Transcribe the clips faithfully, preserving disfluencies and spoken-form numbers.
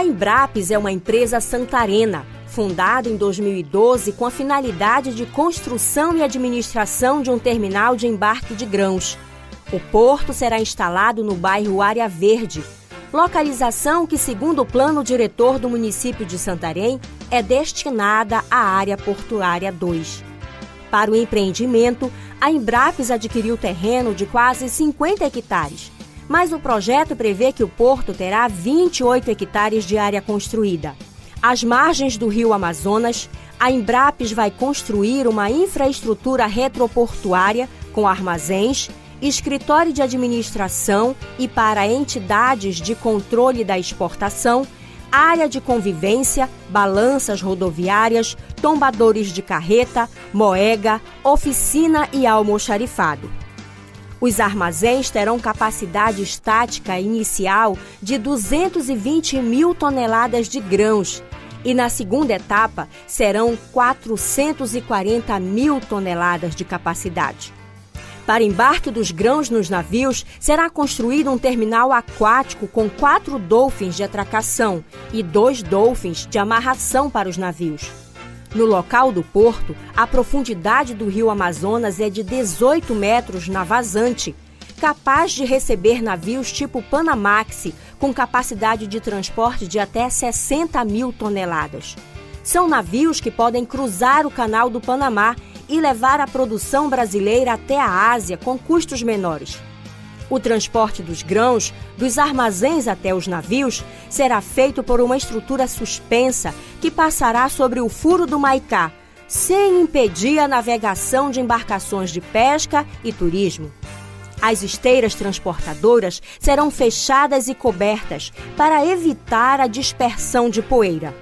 A Embrapes é uma empresa santarena, fundada em dois mil e doze com a finalidade de construção e administração de um terminal de embarque de grãos. O porto será instalado no bairro Área Verde, localização que, segundo o plano diretor do município de Santarém, é destinada à área portuária dois. Para o empreendimento, a Embrapes adquiriu terreno de quase cinquenta hectares, mas o projeto prevê que o porto terá vinte e oito hectares de área construída. Às margens do rio Amazonas, a Embrapes vai construir uma infraestrutura retroportuária com armazéns, escritório de administração e para entidades de controle da exportação, área de convivência, balanças rodoviárias, tombadores de carreta, moega, oficina e almoxarifado. Os armazéns terão capacidade estática inicial de duzentas e vinte mil toneladas de grãos e, na segunda etapa, serão quatrocentas e quarenta mil toneladas de capacidade. Para embarque dos grãos nos navios, será construído um terminal aquático com quatro dolphins de atracação e dois dolphins de amarração para os navios. No local do porto, a profundidade do rio Amazonas é de dezoito metros na vazante, capaz de receber navios tipo Panamax, com capacidade de transporte de até sessenta mil toneladas. São navios que podem cruzar o Canal do Panamá e levar a produção brasileira até a Ásia com custos menores. O transporte dos grãos, dos armazéns até os navios, será feito por uma estrutura suspensa que passará sobre o Furo do Maicá, sem impedir a navegação de embarcações de pesca e turismo. As esteiras transportadoras serão fechadas e cobertas para evitar a dispersão de poeira.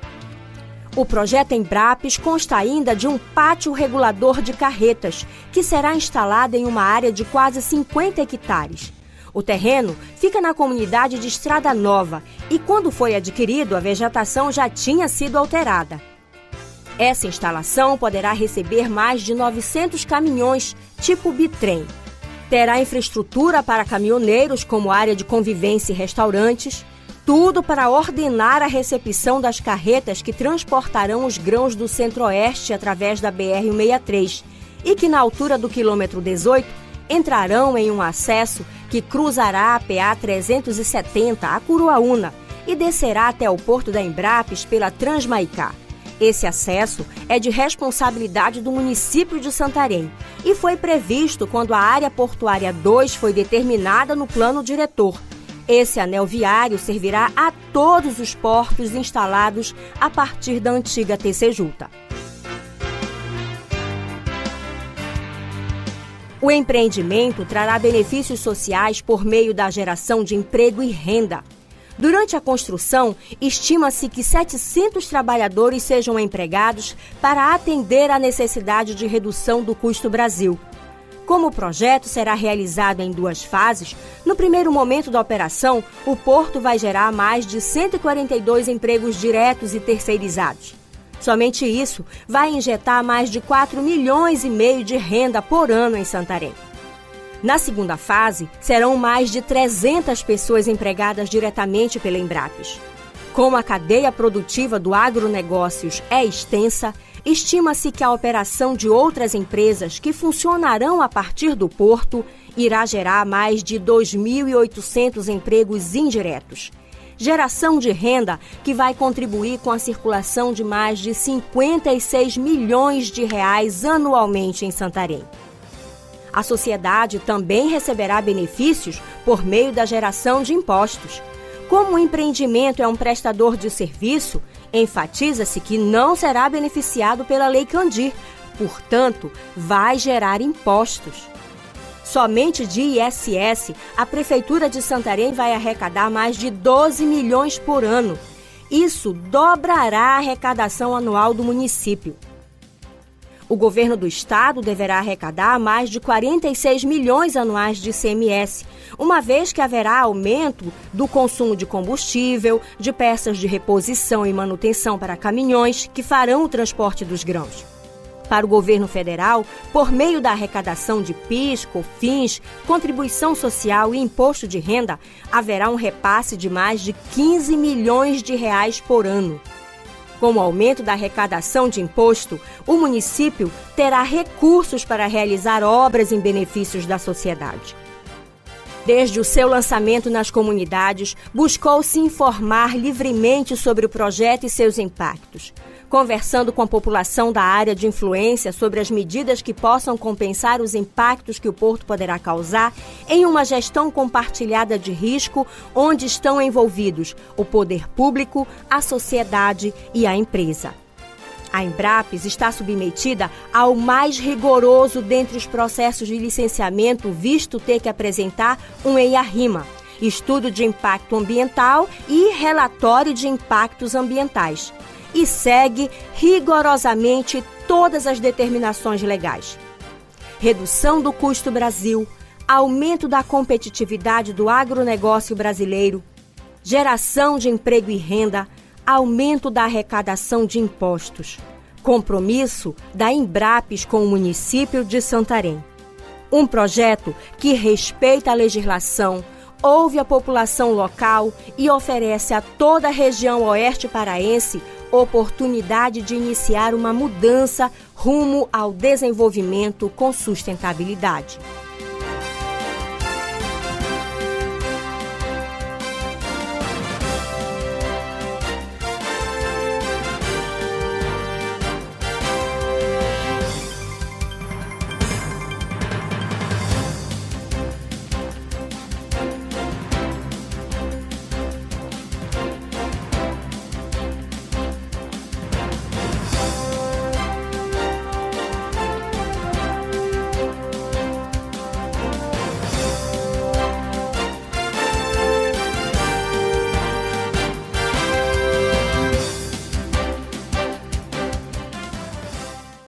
O projeto Embrapes consta ainda de um pátio regulador de carretas, que será instalado em uma área de quase cinquenta hectares. O terreno fica na comunidade de Estrada Nova e, quando foi adquirido, a vegetação já tinha sido alterada. Essa instalação poderá receber mais de novecentos caminhões, tipo bitrem. Terá infraestrutura para caminhoneiros, como área de convivência e restaurantes, tudo para ordenar a recepção das carretas que transportarão os grãos do Centro-Oeste através da B R cento e sessenta e três e que, na altura do quilômetro dezoito, entrarão em um acesso que cruzará a P A trezentos e setenta, a Curuaúna, e descerá até o porto da Embrapes pela Transmaicá. Esse acesso é de responsabilidade do município de Santarém e foi previsto quando a área portuária dois foi determinada no plano diretor. Esse anel viário servirá a todos os portos instalados a partir da antiga Tecejuta. O empreendimento trará benefícios sociais por meio da geração de emprego e renda. Durante a construção, estima-se que setecentos trabalhadores sejam empregados para atender à necessidade de redução do custo Brasil. Como o projeto será realizado em duas fases, no primeiro momento da operação, o porto vai gerar mais de cento e quarenta e dois empregos diretos e terceirizados. Somente isso vai injetar mais de quatro milhões e meio de renda por ano em Santarém. Na segunda fase, serão mais de trezentas pessoas empregadas diretamente pela Embrapes. Como a cadeia produtiva do agronegócios é extensa, estima-se que a operação de outras empresas que funcionarão a partir do porto irá gerar mais de dois mil e oitocentos empregos indiretos. Geração de renda que vai contribuir com a circulação de mais de cinquenta e seis milhões de reais anualmente em Santarém. A sociedade também receberá benefícios por meio da geração de impostos. Como o empreendimento é um prestador de serviço, enfatiza-se que não será beneficiado pela Lei Candir, portanto, vai gerar impostos. Somente de I S S, a Prefeitura de Santarém vai arrecadar mais de doze milhões por ano. Isso dobrará a arrecadação anual do município. O governo do estado deverá arrecadar mais de quarenta e seis milhões anuais de I C M S, uma vez que haverá aumento do consumo de combustível, de peças de reposição e manutenção para caminhões que farão o transporte dos grãos. Para o governo federal, por meio da arrecadação de P I S, COFINS, contribuição social e imposto de renda, haverá um repasse de mais de quinze milhões de reais por ano. Com o aumento da arrecadação de imposto, o município terá recursos para realizar obras em benefícios da sociedade. Desde o seu lançamento nas comunidades, buscou se informar livremente sobre o projeto e seus impactos, conversando com a população da área de influência sobre as medidas que possam compensar os impactos que o porto poderá causar em uma gestão compartilhada de risco, onde estão envolvidos o poder público, a sociedade e a empresa. A Embrapes está submetida ao mais rigoroso dentre os processos de licenciamento, visto ter que apresentar um E I A-RIMA, Estudo de Impacto Ambiental e Relatório de Impactos Ambientais, e segue rigorosamente todas as determinações legais. Redução do custo Brasil, aumento da competitividade do agronegócio brasileiro, geração de emprego e renda, aumento da arrecadação de impostos, compromisso da Embrapes com o município de Santarém. Um projeto que respeita a legislação, ouve a população local e oferece a toda a região oeste paraense oportunidade de iniciar uma mudança rumo ao desenvolvimento com sustentabilidade.